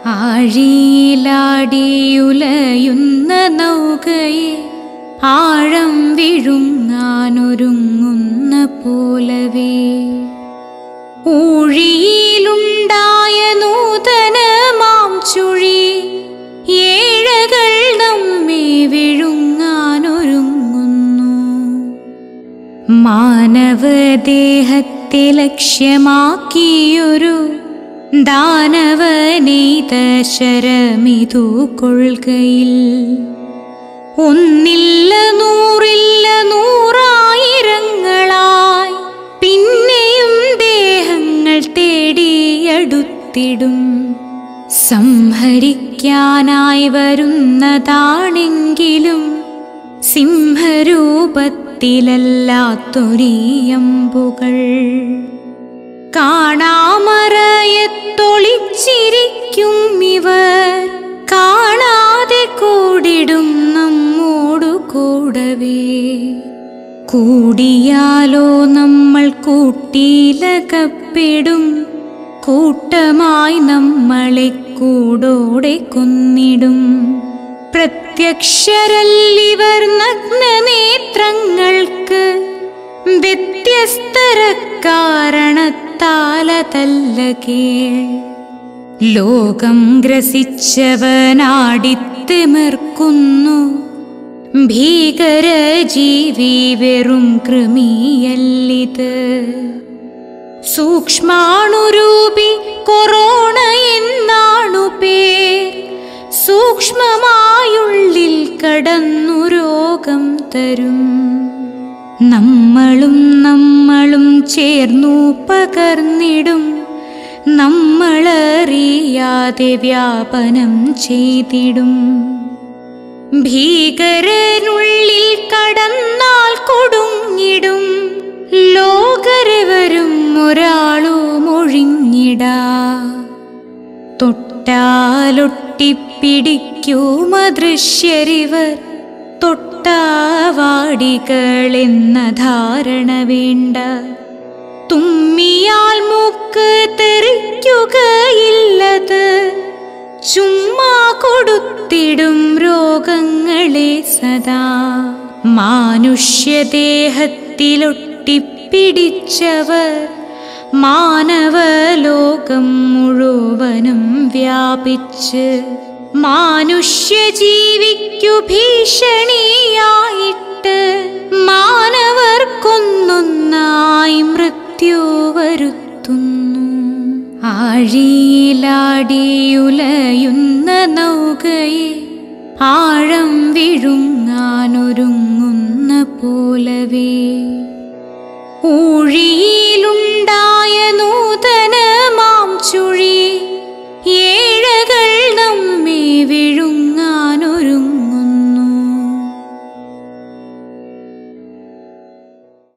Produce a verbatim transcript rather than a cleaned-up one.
ആഴിയിലാടിയുലയുന്ന നൗകയെ ആഴം വിഴുങ്ങാനൊരുങ്ങുന്ന പോലവേ ഊഴിയിലുണ്ടായ നൂതനമാം ചുഴി ഏഴകൾ നമ്മെ വിഴുങ്ങാനൊരുങ്ങുന്നു. മാനവദേഹത്തെ ലക്ഷ്യമാക്കിയൊരു ദാനവനീത ശരമിതു കൊள்കയിൽ ഒന്നില്ല നൂറില്ല നൂറായിരങ്ങളായി പിന്നെയും ദേഹങ്ങൾ തേടിയടുത്തിടും. സംഹരിക്കാനായി വരുന്നതാണെങ്കിലും സിംഹരൂപത്തിലല്ലാത്തൊരിയമ്പുകൾ കാണാമറയത്തൊളിച്ചിരിക്കും ഇവർ കാണാതെ കൂടിടും നമ്മോടു കൂടവേ. കൂടിയാലോ നമ്മൾ കൂട്ടിലകപ്പെടും കൂട്ടമായി നമ്മളെ കൂടോടെ കൊന്നിടും. പ്രത്യക്ഷരല്ലിവർ നഗ്നനേത്രങ്ങൾക്ക് വ്യത്യസ്തര കാരണത്താലതല്ല കേൾ. ലോകം ഗ്രസിച്ചവനാടിത്തിമിർക്കുന്നു ഭീകര ജീവി വെറും കൃമിയല്ലിത്. സൂക്ഷ്മാണുരൂപി കൊറോണ എന്നാണു പേർ. സൂക്ഷ്മമായുള്ളിൽ കടന്നു രോഗം തരും. നമ്മളും നമ്മളും ചേർന്നു പകർന്നിടും. നമ്മളറിയാതെ വ്യാപനം ചെയ്തിടും. ഭീകരനുള്ളിൽ കടന്നാൽ കൊടുങ്ങിടും. ലോകരെവരും ഒരാളും ഒഴിഞ്ഞിടാ. തൊട്ടാലൊട്ടിപ്പിടിക്കും അദൃശ്യരിവർ തൊട്ടാവാടികളെന്ന ധാരണ വേണ്ട. തുമ്മിയാൽ മൂക്ക് തെറിക്കുകയില്ലത്. ചുമ്മാ കൊടുത്തിടും രോഗങ്ങളെ സദാ. മാനുഷ്യദേഹത്തിലൊട്ടിപ്പിടിച്ചവർ മാനവലോകം മുഴുവനും വ്യാപിച്ച് മാനുഷ്യജീവിക്കു ഭീഷണിയായിട്ട് മാനവർക്കൊന്നൊന്നായി മൃത്യു വരുത്തുന്നു. ആഴിയിലാടിയുലയുന്ന നൗകയെ ആഴം വിഴുങ്ങാനൊരുങ്ങുന്ന പോലവേ ഊഴി